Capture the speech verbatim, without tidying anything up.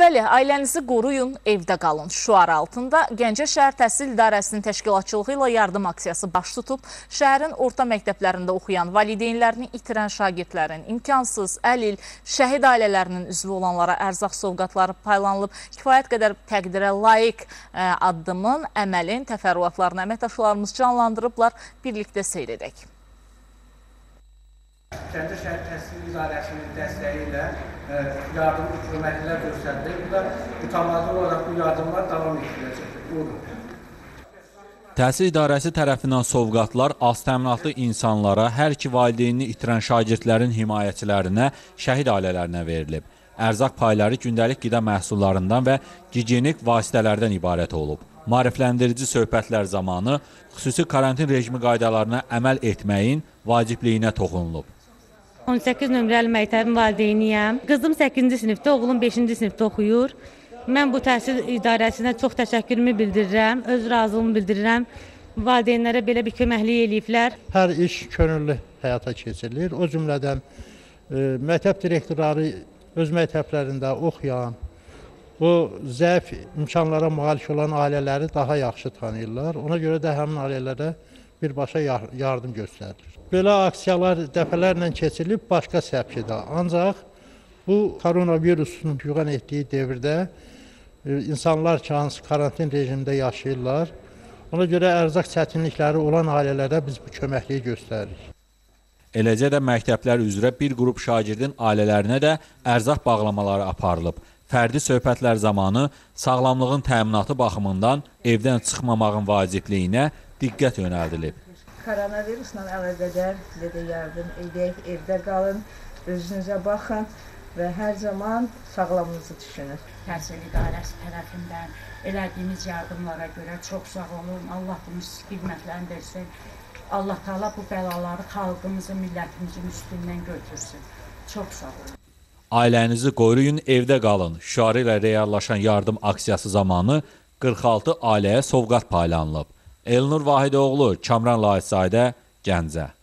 Bəli, ailənizi qoruyun, evdə qalın. Şüarı altında Gəncə şəhər təhsil idarəsinin təşkilatçılığı ilə yardım aksiyası baş tutub. Şəhərin orta məktəblərində oxuyan valideynlərini itirən şagirdlərin, imkansız, əlil, şəhid ailələrinin üzvü olanlara ərzaq sovqatları paylanılıb. Kifayət qədər təqdirə layiq ə, addımın, əməlin təfərrüatlarını əməkdaşlarımız canlandırıblar. Birlikdə seyr edək. Gəncə şəhər təhsil idarəsinin dəstəyi ilə e, yardım hükümətlər göstərilir. Bu da mütəmadi olaraq bu yardımlar davam etdiriləcəkdir. Buyurun. Təhsil idarəsi tərəfindən sovqatlar az təminatlı insanlara, hər iki valideynini itirən şagirdlərin himayəçilərinə, şəhid ailələrinə verilib. Ərzaq payları gündəlik qida məhsullarından və gigiyenik vasitələrdən ibarət olub. Maarifləndirici söhbətlər zamanı xüsusi karantin rejimi qaydalarına əməl etməyin vacibliyinə toxunulub. on səkkiz nömrəli məktəbin valideyniyəm. Qızım səkkizinci sinifdə, oğlum beşinci sinifdə oxuyur. Mən bu təhsil idarəsinə çox təşəkkürümü bildirirəm, öz razılığımı bildirirəm. Valideynlərə belə bir köməklik eləyiblər. Hər iş könüllü həyata keçirilir. O cümlədən e, məktəb direktorları öz məktəblərində oxuyan, o zəif imkanlara malik olan ailələri daha yaxşı tanıyırlar. Ona görə də həmin ailələrə birbaşa yardım göstərilir. Belə aksiyalar dəfələrlə keçirilib başqa səbkidə. Ancaq bu koronavirusun yuğan etdiyi devirdə e, insanlar ki, hansı karantin rejimində yaşayırlar. Ona görə ərzaq çətinlikləri olan ailələrə biz bu köməkliyi göstəririk. Eləcə də məktəblər üzrə bir qrup şagirdin ailələrinə də ərzaq bağlamaları aparılıb. Fərdi söhbətlər zamanı sağlamlığın təminatı baxımından evdən çıxmamağın vacibliyinə diqqət yönəldilib. Koronavirusla əlaqədar də yardım edək, evdə qalın, özünüzə baxın və hər zaman sağlamlığınızı düşünün. Təhsil idarəsi tərəfindən elədiyimiz yardımlara görə çox sağ olun. Allah bunu qiymətlən versin. Allah Taala bu bəlaları xalqımızın, millətimizin üstündən götürsün. Çox sağ olun. Ailənizi qoruyun, evdə qalın. Şüarı ilə reallaşan yardım aksiyası zamanı qırx altı ailəyə sovqat paylanılıb. Elnur Vahidoğlu, Kamran Layisadə, Gəncə.